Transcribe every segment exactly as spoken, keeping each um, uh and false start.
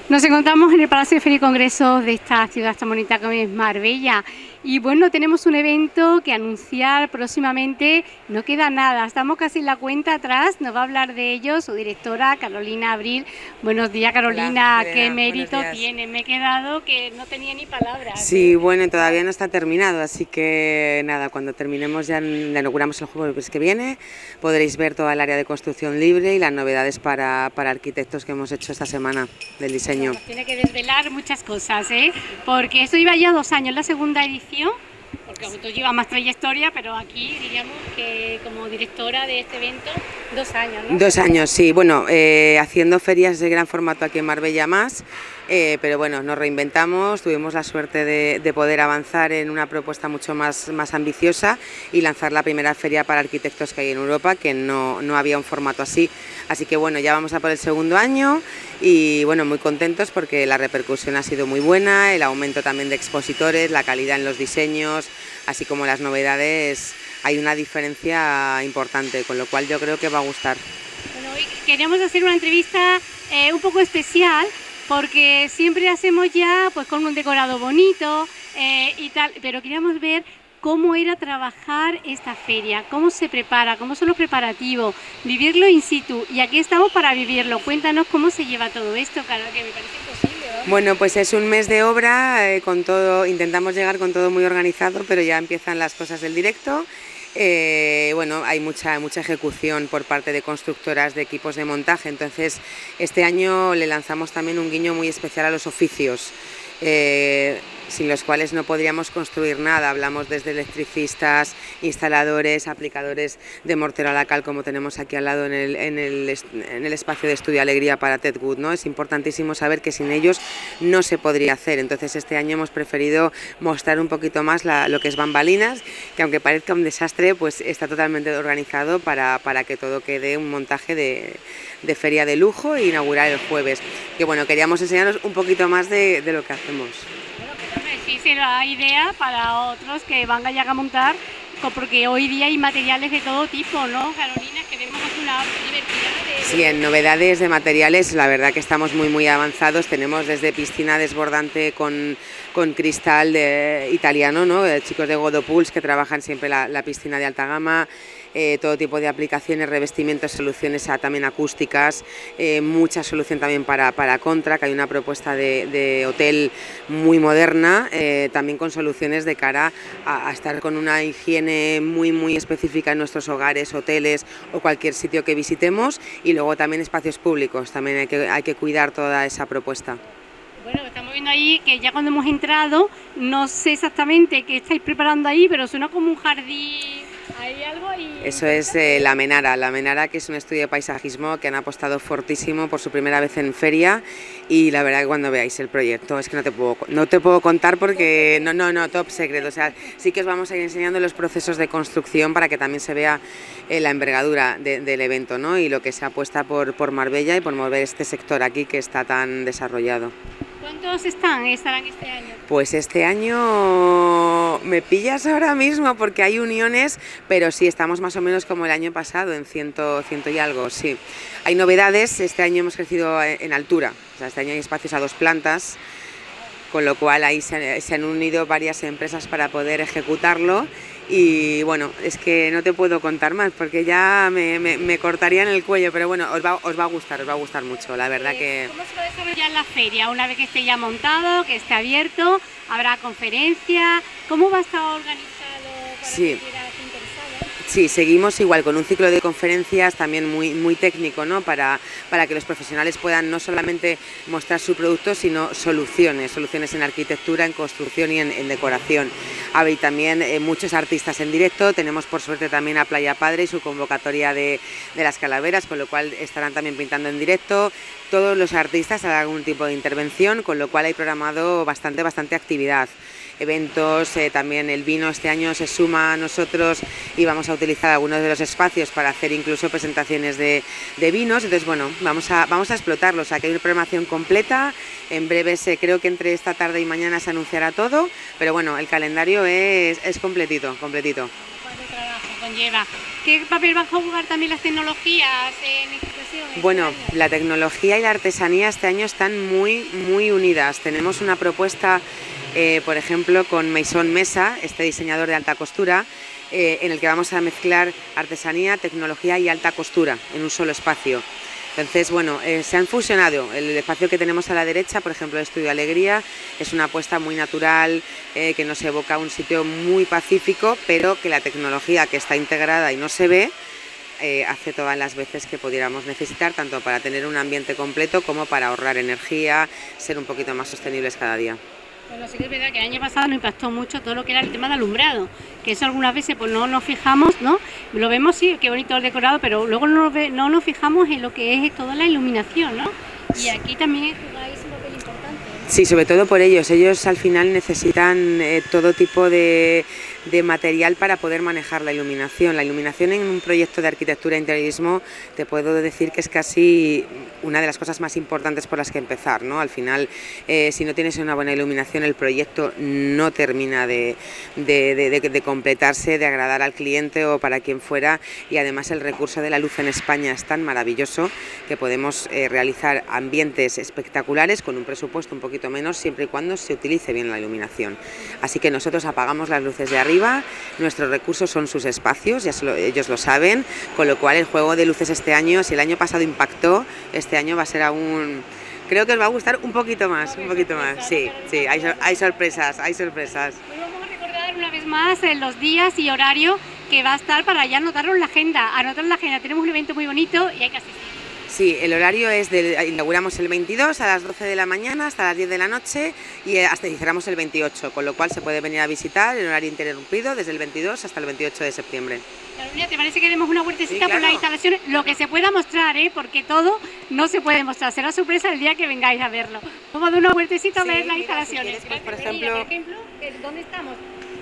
Nos encontramos en el Palacio de Feria y Congresos de esta ciudad tan bonita como es Marbella. Y bueno, tenemos un evento que anunciar próximamente, no queda nada, estamos casi en la cuenta atrás, nos va a hablar de ello su directora Carolina Abril. Buenos días, Carolina. Hola, qué mérito tiene, me he quedado que no tenía ni palabras. Sí, bueno, todavía no está terminado, así que nada, cuando terminemos ya inauguramos el jueves que viene, podréis ver toda el área de construcción libre y las novedades para, para arquitectos que hemos hecho esta semana del diseño. Bueno, tiene que desvelar muchas cosas, ¿eh? Porque esto iba ya dos años, la segunda edición. Porque vosotros lleva más trayectoria, pero aquí diríamos que como directora de este evento, dos años, ¿no? Dos años, sí. Bueno, eh, haciendo ferias de gran formato aquí en Marbella más, eh, pero bueno, nos reinventamos, tuvimos la suerte de, de poder avanzar en una propuesta mucho más, más ambiciosa y lanzar la primera feria para arquitectos que hay en Europa, que no, no había un formato así. Así que bueno, ya vamos a por el segundo año y bueno, muy contentos porque la repercusión ha sido muy buena, el aumento también de expositores, la calidad en los diseños, así como las novedades, hay una diferencia importante, con lo cual yo creo que va a gustar. Bueno, hoy queríamos hacer una entrevista eh, un poco especial porque siempre hacemos ya pues con un decorado bonito eh, y tal, pero queríamos ver cómo era trabajar esta feria, cómo se prepara, cómo son los preparativos, vivirlo in situ, y aquí estamos para vivirlo. Cuéntanos cómo se lleva todo esto, claro, que me parece imposible, ¿no? Bueno, pues es un mes de obra, eh, con todo, intentamos llegar con todo muy organizado, pero ya empiezan las cosas del directo. Eh, bueno, hay mucha, mucha ejecución por parte de constructoras, de equipos de montaje, entonces este año le lanzamos también un guiño muy especial a los oficios. Eh, sin los cuales no podríamos construir nada. Hablamos desde electricistas, instaladores, aplicadores de mortero a la cal, como tenemos aquí al lado en el, en el, en el espacio de Estudio Alegría para Ted Wood, ¿no? Es importantísimo saber que sin ellos no se podría hacer, entonces este año hemos preferido mostrar un poquito más la, lo que es bambalinas, que aunque parezca un desastre, pues está totalmente organizado para, para que todo quede un montaje de, de feria de lujo e inaugurar el jueves. Que bueno, queríamos enseñaros un poquito más de, de lo que hacemos. Sí, será idea para otros que van a llegar a montar, porque hoy día hay materiales de todo tipo, ¿no, Carolina? Que vemos aquí una diversidad de... Sí, en novedades de materiales, la verdad que estamos muy muy avanzados. Tenemos desde piscina desbordante con, con cristal de, italiano, ¿no? Chicos de Godopools que trabajan siempre la, la piscina de alta gama. Eh, todo tipo de aplicaciones, revestimientos, soluciones a, también acústicas, eh, mucha solución también para, para Contra, que hay una propuesta de, de hotel muy moderna, eh, también con soluciones de cara a, a estar con una higiene muy muy específica en nuestros hogares, hoteles o cualquier sitio que visitemos, y luego también espacios públicos, también hay que, hay que cuidar toda esa propuesta. Bueno, estamos viendo ahí que ya cuando hemos entrado, no sé exactamente qué estáis preparando ahí, pero suena como un jardín. ¿Hay algo ahí? Eso es eh, la Menara, la Menara, que es un estudio de paisajismo que han apostado fortísimo por su primera vez en feria, y la verdad que cuando veáis el proyecto es que no te puedo, no te puedo contar porque no, no, no, top secret, o sea, sí que os vamos a ir enseñando los procesos de construcción para que también se vea eh, la envergadura de, del evento, ¿no? Y lo que se apuesta por, por Marbella y por mover este sector aquí que está tan desarrollado. ¿Cuántos están, estarán este año? Pues este año me pillas ahora mismo porque hay uniones, pero sí, estamos más o menos como el año pasado, en ciento, ciento y algo, sí. Hay novedades, este año hemos crecido en altura, o sea, este año hay espacios a dos plantas, con lo cual ahí se, se han unido varias empresas para poder ejecutarlo. Y bueno, es que no te puedo contar más porque ya me, me, me cortarían el cuello, pero bueno, os va, os va a gustar, os va a gustar mucho, la verdad que... ¿Cómo se va a desarrollar la feria? Una vez que esté ya montado, que esté abierto, habrá conferencia, ¿cómo va a estar organizado para sí. que quiera estar interesado? Sí, seguimos igual con un ciclo de conferencias también muy, muy técnico, ¿no? Para, para que los profesionales puedan no solamente mostrar su producto, sino soluciones, soluciones en arquitectura, en construcción y en, en decoración. Hay también eh, muchos artistas en directo, tenemos por suerte también a Playa Padre y su convocatoria de, de las calaveras, con lo cual estarán también pintando en directo. Todos los artistas harán algún tipo de intervención, con lo cual hay programado bastante, bastante actividad. Eventos, eh, también el vino este año se suma a nosotros y vamos a utilizar algunos de los espacios para hacer incluso presentaciones de, de vinos, entonces bueno, vamos a, vamos a explotarlo, o sea que hay una programación completa, en breve eh, creo que entre esta tarde y mañana se anunciará todo, pero bueno, el calendario es, es completito, completito. ¿Cuánto trabajo conlleva? ¿Qué papel van a jugar también las tecnologías en instituciones? Bueno, la tecnología y la artesanía este año están muy, muy unidas. Tenemos una propuesta, eh, por ejemplo, con Maison Mesa, este diseñador de alta costura, eh, en el que vamos a mezclar artesanía, tecnología y alta costura en un solo espacio. Entonces, bueno, eh, se han fusionado. El espacio que tenemos a la derecha, por ejemplo, el Estudio Alegría, es una apuesta muy natural, eh, que nos evoca un sitio muy pacífico, pero que la tecnología que está integrada y no se ve, eh, hace todas las veces que pudiéramos necesitar, tanto para tener un ambiente completo como para ahorrar energía, ser un poquito más sostenibles cada día. Bueno, sí que es verdad que el año pasado nos impactó mucho todo lo que era el tema de alumbrado, que eso algunas veces pues no nos fijamos, ¿no? Lo vemos, sí, qué bonito el decorado, pero luego no, ve, no nos fijamos en lo que es toda la iluminación, ¿no? Y aquí también jugáis un papel importante, ¿no? Sí, sobre todo por ellos. Ellos al final necesitan eh, todo tipo de, de material para poder manejar la iluminación. La iluminación en un proyecto de arquitectura e interiorismo te puedo decir que es casi una de las cosas más importantes por las que empezar, ¿no? Al final, eh, si no tienes una buena iluminación, el proyecto no termina de, de, de, de, de completarse, de agradar al cliente o para quien fuera, y además el recurso de la luz en España es tan maravilloso que podemos eh, realizar ambientes espectaculares con un presupuesto un poquito menos, siempre y cuando se utilice bien la iluminación. Así que nosotros apagamos las luces de arriba, nuestros recursos son sus espacios, ya lo, ellos lo saben, con lo cual el juego de luces este año, si el año pasado impactó, este año va a ser aún... Creo que os va a gustar un poquito más, un poquito más, sí, sí, hay, hay sorpresas, hay sorpresas. Pues vamos a recordar una vez más en los días y horario que va a estar para ya anotarlo en la agenda, anotar en la agenda, tenemos un evento muy bonito y hay que asistir. Sí, el horario es, de, inauguramos el veintidós a las doce de la mañana hasta las diez de la noche y hasta y cerramos el veintiocho, con lo cual se puede venir a visitar en horario interrumpido desde el veintidós hasta el veintiocho de septiembre. Carolina, ¿te parece que demos una vueltecita, sí, claro, por las instalaciones? Lo que se pueda mostrar, ¿eh? Porque todo no se puede mostrar, será sorpresa el día que vengáis a verlo. Vamos a dar una vueltecita, sí, a ver las instalaciones. Si quieres, pues, por ejemplo, por ejemplo, ¿dónde estamos?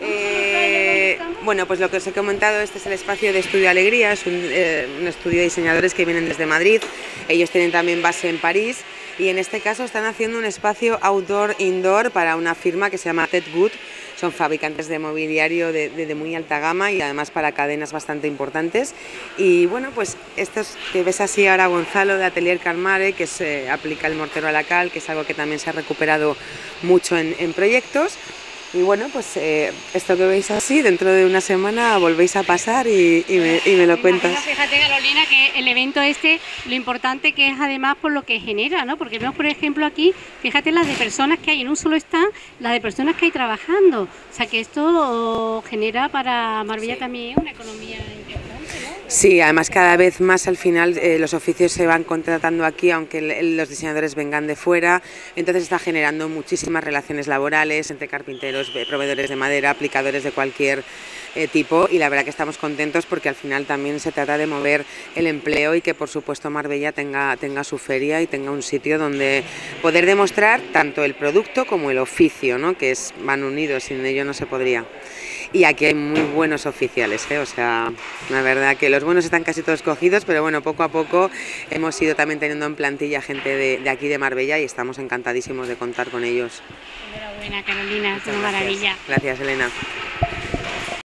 Eh, bueno, pues lo que os he comentado, este es el espacio de Estudio Alegría, es un, eh, un estudio de diseñadores que vienen desde Madrid, ellos tienen también base en París y en este caso están haciendo un espacio outdoor-indoor para una firma que se llama Ted Good, son fabricantes de mobiliario de, de, de muy alta gama y además para cadenas bastante importantes. Y bueno, pues estos que ves así ahora, Gonzalo de Atelier Carmare, que se aplica el mortero a la cal, que es algo que también se ha recuperado mucho en, en proyectos. Y bueno, pues eh, esto que veis así, dentro de una semana volvéis a pasar y, y, me, y me lo cuentas. Fíjate, Carolina, que el evento este, lo importante que es además por lo que genera, ¿no? Porque vemos, por ejemplo, aquí, fíjate las de personas que hay en un solo stand, las de personas que hay trabajando. O sea, que esto genera para Marbella, sí, también una economía importante, ¿no? Sí, además cada vez más al final eh, los oficios se van contratando aquí, aunque el, los diseñadores vengan de fuera, entonces está generando muchísimas relaciones laborales entre carpinteros, proveedores de madera, aplicadores de cualquier eh, tipo, y la verdad que estamos contentos porque al final también se trata de mover el empleo y que por supuesto Marbella tenga, tenga su feria y tenga un sitio donde poder demostrar tanto el producto como el oficio, ¿no? Que es, van unidos, sin ello no se podría. Y aquí hay muy buenos oficiales, ¿eh? O sea, la verdad que los buenos están casi todos cogidos, pero bueno, poco a poco hemos ido también teniendo en plantilla gente de, de aquí de Marbella y estamos encantadísimos de contar con ellos. Enhorabuena, Carolina, es una maravilla. Gracias, Elena.